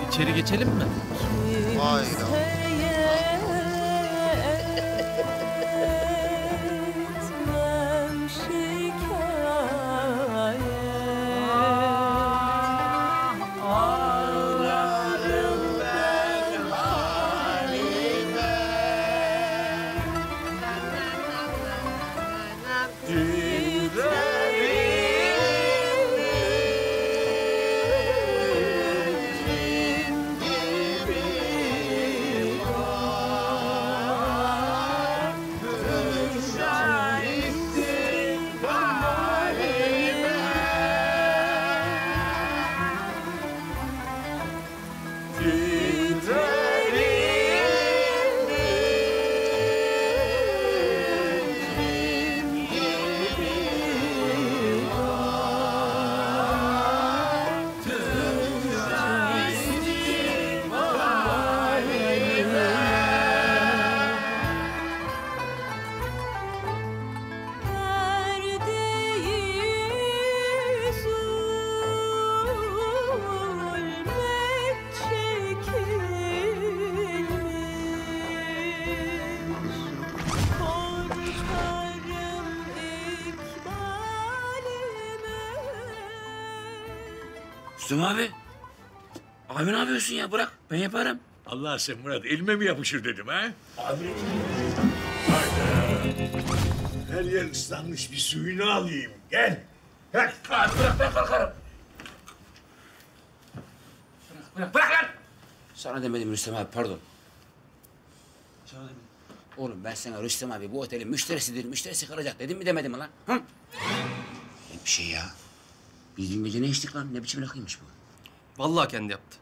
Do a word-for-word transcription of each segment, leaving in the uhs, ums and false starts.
İçeri geçelim mi? Hayda. Rüstem abi. Abi ne yapıyorsun ya? Bırak. Ben yaparım. Allah sen Murat elime mi yapışır dedim ha? Abi. Hayda. Her yer ıslanmış bir suyunu alayım. Gel. Bırak. Bırak, bırak ben kalkarım. Bırak, bırak, bırak lan! Sana demedim Rüstem abi, pardon. Sana demedim. Oğlum ben sana Rüstem abi bu otelin müşterisidir, müşterisi kalacak dedim mi demedim mi lan? Hı? Ne bir şey ya. Biz dün gece ne içtik lan? Ne biçim rakıymış bu? Vallahi kendi yaptı.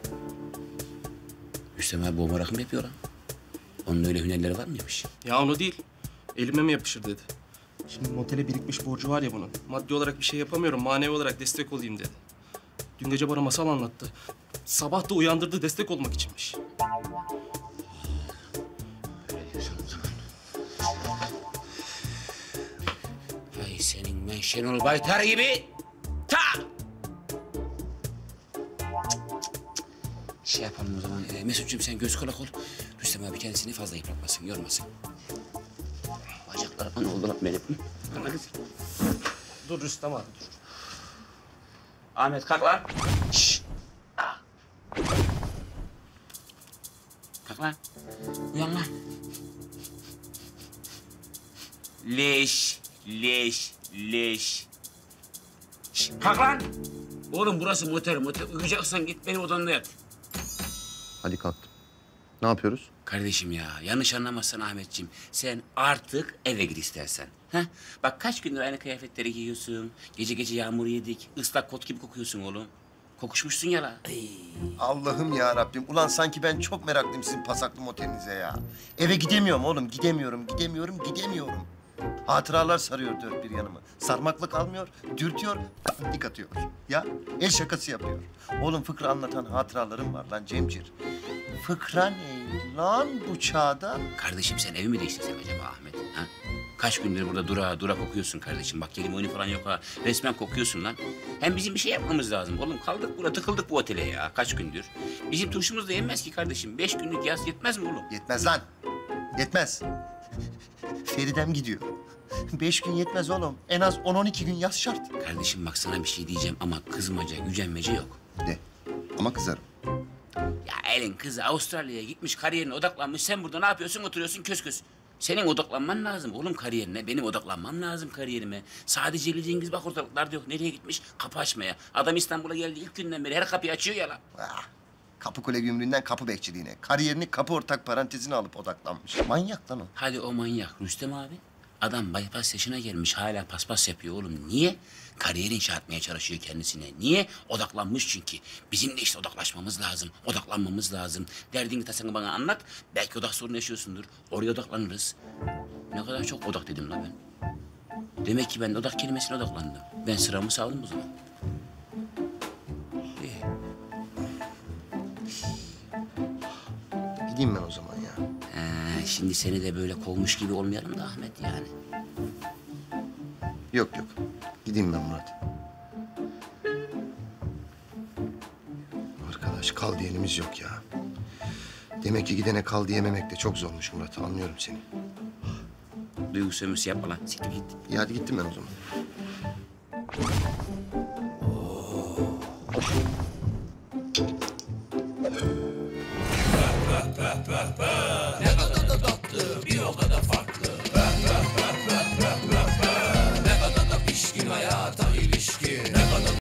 Rüstem abi bomba rakı mı yapıyor lan? Onun öyle hünerleri var mıymış? Ya onu değil. Elime mi yapışır dedi. Şimdi motele birikmiş borcu var ya bunun. Maddi olarak bir şey yapamıyorum, manevi olarak destek olayım dedi. Dün gece bana masal anlattı. Sabah da uyandırdı, destek olmak içinmiş. Öyle diyorsun o zaman. Ay senin ben Şenol Baytar gibi. Ta! Şey yapalım o zaman. E, Mesut'cum sen göz kulak ol. Rüstem abi kendisini fazla yıpratmasın, yormasın. Bacaklarıma ne oldu lan benim? Dur Rüstem abi, dur. Ahmet kalk lan. Şşş. Kalk lan. Uyan lan. Leş, leş, leş. Şşş, kalk lan. Oğlum burası motel, motel. Uyuyacaksan git benim odamda yat. Hadi kalktım. Ne yapıyoruz? Kardeşim ya, yanlış anlamazsan Ahmetciğim. Sen artık eve git istersen. Heh? Bak kaç gündür aynı kıyafetleri giyiyorsun. Gece gece yağmur yedik. Islak kot gibi kokuyorsun oğlum. Kokuşmuşsun ya la. Ay. Allah'ım ya Rabbim. Ulan sanki ben çok meraklıyım sizin pasaklı motelinize ya. Eve gidemiyorum oğlum. Gidemiyorum, gidemiyorum, gidemiyorum. Hatıralar sarıyor dört bir yanımı. Sarmakla kalmıyor, dürtüyor, dik atıyor. Ya el şakası yapıyor. Oğlum fıkra anlatan hatıralarım var lan Cemcir. Fıkra ne lan bu çağda? Kardeşim sen evi mi değiştirsen acaba Ahmet? Ha? Kaç gündür burada dura dura kokuyorsun kardeşim. Bak kelime oyunu falan yok ha. Resmen kokuyorsun lan. Hem bizim bir şey yapmamız lazım. Oğlum kaldık burada, tıkıldık bu otele ya kaç gündür. Bizim turşumuz da yenmez ki kardeşim. Beş günlük yaz yetmez mi oğlum? Yetmez lan. Yetmez. Feridem gidiyor. Beş gün yetmez oğlum. En az on on iki gün yaz şart. Kardeşim bak sana bir şey diyeceğim ama kızmaca, gücenmece yok. De. Ama kızarım. Ya elin kızı Avustralya'ya gitmiş, kariyerine odaklanmış. Sen burada ne yapıyorsun? Oturuyorsun kös kös. Senin odaklanman lazım oğlum kariyerine. Benim odaklanmam lazım kariyerime. Sadece Ali Cengiz bak ortalıklarda yok. Nereye gitmiş? Kapı açmaya. Adam İstanbul'a geldi ilk günden beri her kapıyı açıyor ya lan. Ah, Kapıkule gümrüğünden kapı bekçiliğine. Kariyerini kapı ortak parantezine alıp odaklanmış. Manyak lan o. Hadi o manyak Rüstem abi. Adam bypass yaşına gelmiş hala paspas yapıyor oğlum. Niye? Kariyer inşa etmeye çalışıyor kendisine. Niye? Odaklanmış çünkü. Bizim de işte odaklaşmamız lazım. Odaklanmamız lazım. Derdini tasanı bana anlat. Belki odak sorunu yaşıyorsundur. Oraya odaklanırız. Ne kadar çok odak dedim la ben. Demek ki ben de odak kelimesine odaklandım. Ben sıramı saldım o zaman. İyi. Gideyim ben o zaman ya. Ee, şimdi seni de böyle kovmuş gibi olmayalım da Ahmet yani. Yok yok. Gideyim ben Murat. Arkadaş kal diyenimiz yok ya. Demek ki gidene kal diyememek de çok zormuş Murat. Anlıyorum seni. Duygu sömürüsü yapma lan. Siktir git. İyi hadi gittim ben o zaman.